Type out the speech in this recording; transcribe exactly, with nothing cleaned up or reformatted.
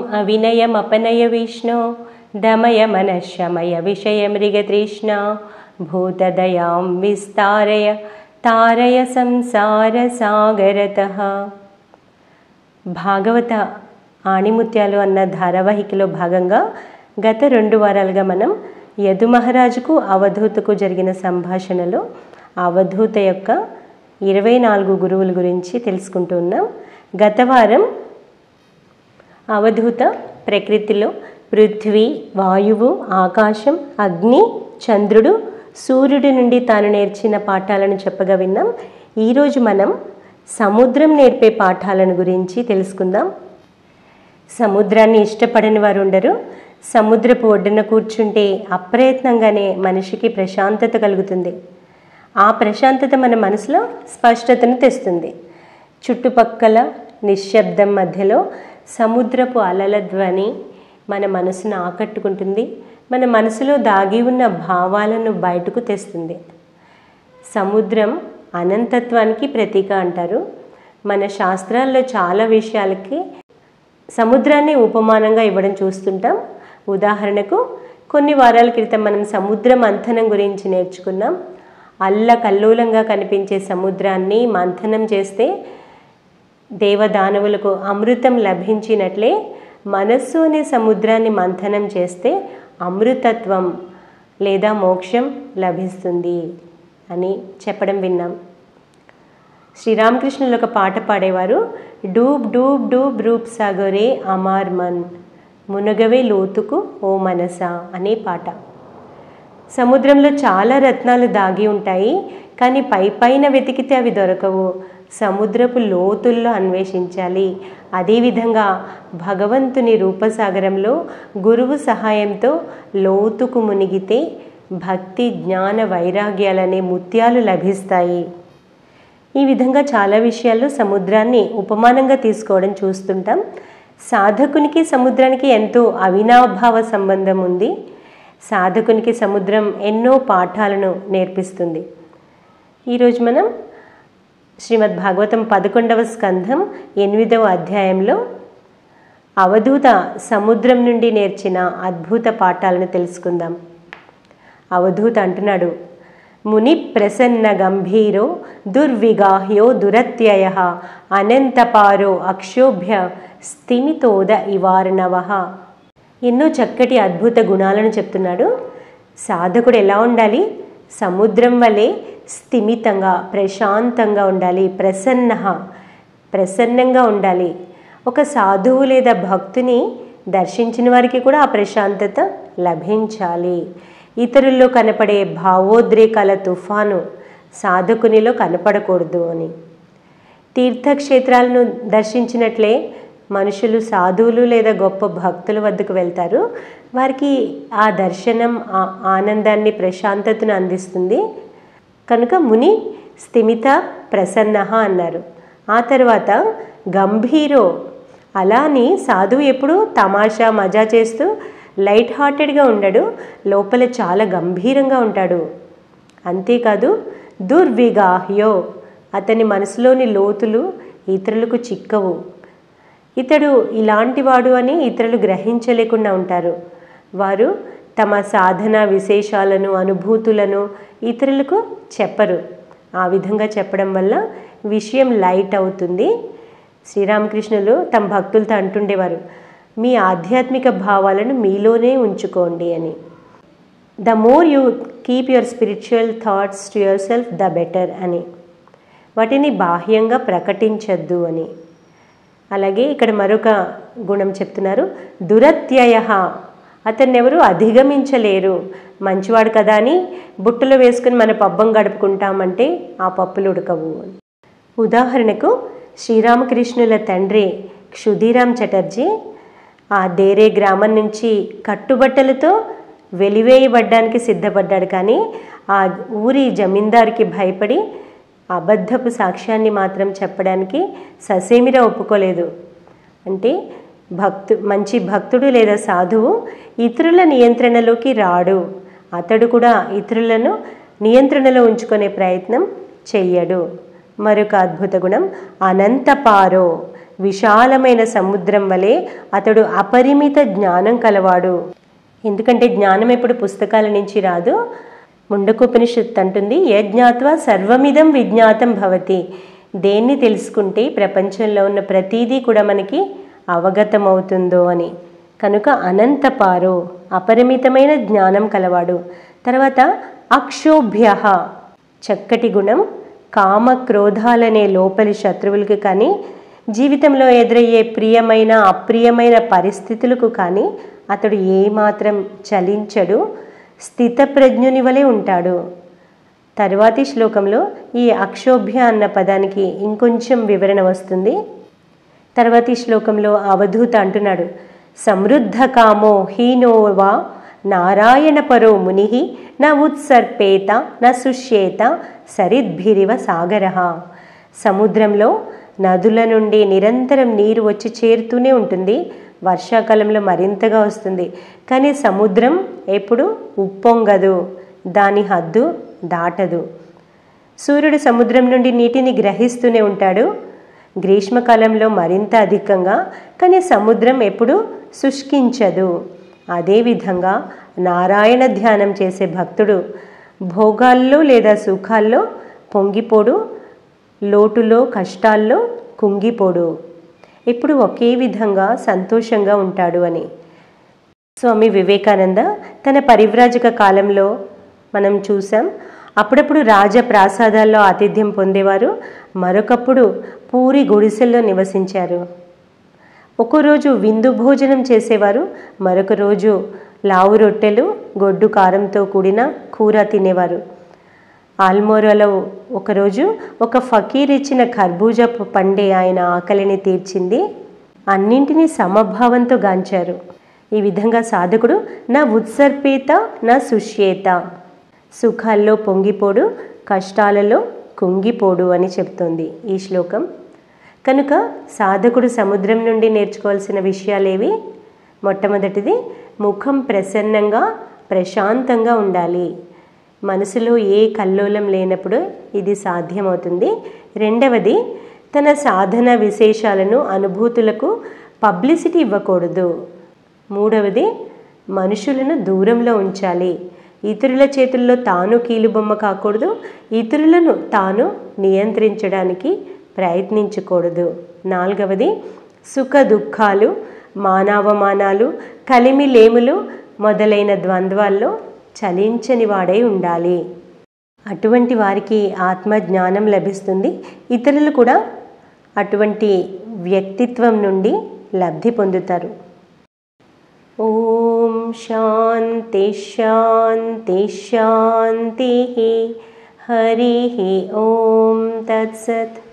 अविनयमपनय विष्णो दमय मनःशमय विषयमृगतृष्णा भूतदयां विस्तारय तारय సంసారసాగరతః. భాగవత ఆణిముత్యాలు అన్న ధారావాహికలో భాగంగా గత రెండు వారాలుగా మనం యదు మహారాజుకు అవధూతకు జరిగిన సంభాషణలో అవధూత యొక్క ఇరవై నాలుగు గురువుల గురించి తెలుసుకుంటూ ఉన్నాం. గత వారం అవధూత ప్రకృతిలో పృథ్వీ, వాయువు, ఆకాశం, అగ్ని, చంద్రుడు, సూర్యుడి నుండి తాను నేర్చిన పాఠాలను చెప్పగా విన్నాం. ఈరోజు మనం సముద్రం నేర్పే పాఠాలను గురించి తెలుసుకుందాం. సముద్రాన్ని ఇష్టపడని వారు ఉండరు. సముద్రపు ఒడ్డున కూర్చుంటే అప్రయత్నంగానే మనిషికి ప్రశాంతత కలుగుతుంది. ఆ ప్రశాంతత మన మనసులో స్పష్టతను తెస్తుంది. చుట్టుపక్కల నిశ్శబ్దం మధ్యలో సముద్రపు అలల ధ్వని మన మనసును ఆకట్టుకుంటుంది. మన మనసులో దాగి ఉన్న భావాలను బయటకు తెస్తుంది. సముద్రం అనంతత్వానికి ప్రతీక అంటారు. మన శాస్త్రాల్లో చాలా విషయాలకి సముద్రాన్ని ఉపమానంగా ఇవ్వడం చూస్తుంటాం. ఉదాహరణకు కొన్ని వారాల క్రితం మనం సముద్ర మంథనం గురించి నేర్చుకున్నాం. అల్లకల్లోలంగా కనిపించే సముద్రాన్ని మంథనం చేస్తే దేవదానవులకు అమృతం లభించినట్లే మనస్సు అనే సముద్రాన్ని మంథనం చేస్తే అమృతత్వం లేదా మోక్షం లభిస్తుంది అని చెప్పడం విన్నాం. శ్రీరామకృష్ణులు ఒక పాట పాడేవారు. డూబ్ డూబ్ డూబ్ రూప్ సాగరే అమార్ మన్, మునగవే లోతుకు ఓ మనసా అనే పాట. సముద్రంలో చాలా రత్నాలు దాగి ఉంటాయి, కానీ పై పైన వెతికితే అవి దొరకవు. సముద్రపు లోతుల్లో అన్వేషించాలి. అదేవిధంగా భగవంతుని రూపసాగరంలో గురువు సహాయంతో లోతుకు మునిగితే భక్తి, జ్ఞాన, వైరాగ్యాలనే ముత్యాలు లభిస్తాయి. ఈ విధంగా చాలా విషయాల్లో సముద్రాన్ని ఉపమానంగా తీసుకోవడం చూస్తుంటాం. సాధకునికి సముద్రానికి ఎంతో అవినాభావ సంబంధం ఉంది. సాధకునికి సముద్రం ఎన్నో పాఠాలను నేర్పిస్తుంది. ఈరోజు మనం శ్రీమద్ భాగవతం పదకొండవ స్కంధం ఎనిమిదవ అధ్యాయంలో అవధూత సముద్రం నుండి నేర్చిన అద్భుత పాఠాలను తెలుసుకుందాం. అవధూత అంటున్నాడు, ముని ప్రసన్న గంభీరో దుర్విగాహ్యో దురత్యయ అనంతపారో అక్షోభ్య స్థిమితోద ఇవార్ణవః. ఎన్నో చక్కటి అద్భుత గుణాలను చెప్తున్నాడు. సాధకుడు ఎలా ఉండాలి? సముద్రం వలె స్థిమితంగా, ప్రశాంతంగా ఉండాలి. ప్రసన్న ప్రసన్నంగా ఉండాలి. ఒక సాధువు లేదా భక్తుని దర్శించిన వారికి కూడా ఆ ప్రశాంతత లభించాలి. ఇతరుల్లో కనపడే భావోద్రేకాల తుఫాను సాధకునిలో కనపడకూడదు అని. తీర్థక్షేత్రాలను దర్శించినట్లే మనుషులు సాధువులు లేదా గొప్ప భక్తుల వద్దకు వెళ్తారు. వారికి ఆ దర్శనం ఆ ఆనందాన్ని, ప్రశాంతతను అందిస్తుంది. కనుక ముని స్థిమిత ప్రసన్న అన్నారు. ఆ తర్వాత గంభీరో, అలా అని సాధువు ఎప్పుడు తమాషా మజా చేస్తూ లైట్ హార్టెడ్గా ఉండడు, లోపల చాలా గంభీరంగా ఉంటాడు. అంతేకాదు దుర్విగాహ్యో, అతని మనసులోని లోతులు ఇతరులకు చిక్కవు. ఇతడు ఇలాంటివాడు అని ఇతరులు గ్రహించలేకుండా ఉంటారు. వారు తమ సాధన విశేషాలను, అనుభూతులను ఇతరులకు చెప్పరు. ఆ విధంగా చెప్పడం వల్ల విషయం లైట్ అవుతుంది. శ్రీరామకృష్ణులు తమ భక్తులతో అంటుండేవారు, మీ ఆధ్యాత్మిక భావాలను మీలోనే ఉంచుకోండి అని. The more you keep your spiritual thoughts to yourself the better అని. వాటిని బాహ్యంగా ప్రకటించద్దు అని. అలాగే ఇక్కడ మరొక గుణం చెప్తున్నారు, దురత్యయ, అతన్ని ఎవరు అధిగమించలేరు. మంచివాడు కదా అని బుట్టలో వేసుకుని మన పబ్బం గడుపుకుంటామంటే ఆ పప్పులు ఉడకవు. ఉదాహరణకు శ్రీరామకృష్ణుల తండ్రి క్షుధీరామ్ చటర్జీ ఆ దేరే గ్రామం నుంచి కట్టుబట్టలతో వెలివేయబడ్డానికి సిద్ధపడ్డాడు. కానీ ఆ ఊరి జమీందారుకి భయపడి అబద్ధపు సాక్ష్యాన్ని మాత్రం చెప్పడానికి ససేమిరా ఒప్పుకోలేదు. అంటే భక్తు మంచి భక్తుడు లేదా సాధువు ఇతరుల నియంత్రణలోకి రాడు. అతడు కూడా ఇతరులను నియంత్రణలో ఉంచుకునే ప్రయత్నం చెయ్యడు. మరొక అద్భుత గుణం అనంతపారో, విశాలమైన సముద్రం వలె అతడు అపరిమిత జ్ఞానం కలవాడు. ఎందుకంటే జ్ఞానం ఎప్పుడు పుస్తకాల నుంచి రాదు. ముండకోపనిషత్తు అంటుంది, యజ్ఞాత్వా సర్వమిదం విజ్ఞాతం భవతి. దేన్ని తెలుసుకుంటే ప్రపంచంలో ఉన్న ప్రతీదీ కూడా మనకి అవగతమవుతుందో అని. కనుక అనంతపారో, అపరిమితమైన జ్ఞానం కలవాడు. తర్వాత అక్షోభ్య, చక్కటి గుణం. కామ క్రోధాలనే లోపలి శత్రువులకు కానీ, జీవితంలో ఎదురయ్యే ప్రియమైన అప్రియమైన పరిస్థితులకు కానీ అతడు ఏమాత్రం చలించడు, స్థితప్రజ్ఞుని వలె ఉంటాడు. తరువాతి శ్లోకంలో ఈ అక్షోభ్య అన్న పదానికి ఇంకొంచెం వివరణ వస్తుంది. తర్వాతి శ్లోకంలో అవధూత అంటున్నాడు, సమృద్ధ కామో హీనో వా నారాయణ పరో ముని న ఉత్సర్పేత న శుష్యేత సరిద్భిరివ సాగర. సముద్రంలో నదుల నుండి నిరంతరం నీరు వచ్చి చేరుతూనే ఉంటుంది. వర్షాకాలంలో మరింతగా వస్తుంది. కానీ సముద్రం ఎప్పుడు ఉప్పొంగదు, దాని హద్దు దాటదు. సూర్యుడు సముద్రం నుండి నీటిని గ్రహిస్తూనే ఉంటాడు, గ్రీష్మకాలంలో మరింత అధికంగా. కానీ సముద్రం ఎప్పుడు శుష్కించదు. అదేవిధంగా నారాయణ ధ్యానం చేసే భక్తుడు భోగాల్లో లేదా సుఖాల్లో పొంగిపోడు, లోటులో కష్టాల్లో కుంగిపోడు, ఎప్పుడు ఒకే విధంగా సంతోషంగా ఉంటాడు అని. స్వామి వివేకానంద తన పరివ్రాజక కాలంలో మనం చూసాం, అప్పుడప్పుడు రాజప్రాసాదాల్లో ఆతిథ్యం పొందేవారు, మరొకప్పుడు పూరి గుడిసెల్లో నివసించారు. ఒకరోజు విందు భోజనం చేసేవారు, మరొక రోజు లావు రొట్టెలు గొడ్డు కారంతో కూడిన కూర తినేవారు. ఆల్మోరాలో ఒకరోజు ఒక ఫకీర్ ఇచ్చిన కర్బూజా పండే ఆయన ఆకలిని తీర్చింది. అన్నింటినీ సమభావంతో గాంచారు. ఈ విధంగా సాధకుడు నా ఉత్సర్పేత నా శుష్యేత, సుఖాల్లో పొంగిపోడు, కష్టాలలో కుంగిపోడు అని చెప్తోంది ఈ శ్లోకం. కనుక సాధకుడు సముద్రం నుండి నేర్చుకోవాల్సిన విషయాలేవి? మొట్టమొదటిది, ముఖం ప్రసన్నంగా ప్రశాంతంగా ఉండాలి. మనసులో ఏ కల్లోలం లేనప్పుడు ఇది సాధ్యమవుతుంది. రెండవది, తన సాధన విశేషాలను అనుభూతులకు పబ్లిసిటీ ఇవ్వకూడదు. మూడవది, మనుషులను దూరంలో ఉంచాలి. ఇతరుల చేతుల్లో తాను కీలుబొమ్మ కాకూడదు, ఇతరులను తాను నియంత్రించడానికి ప్రయత్నించకూడదు. నాలుగవది, సుఖ దుఃఖాలు, మానవమానాలు, కలిమిలేములు మొదలైన ద్వంద్వాల్లో చలించని వాడై ఉండాలి. అటువంటి వారికి ఆత్మజ్ఞానం లభిస్తుంది. ఇతరులు కూడా అటువంటి వ్యక్తిత్వం నుండి లబ్ధి పొందుతారు. ఓం శాంతి శాంతి శాంతి. హరి ఓం తత్సత్.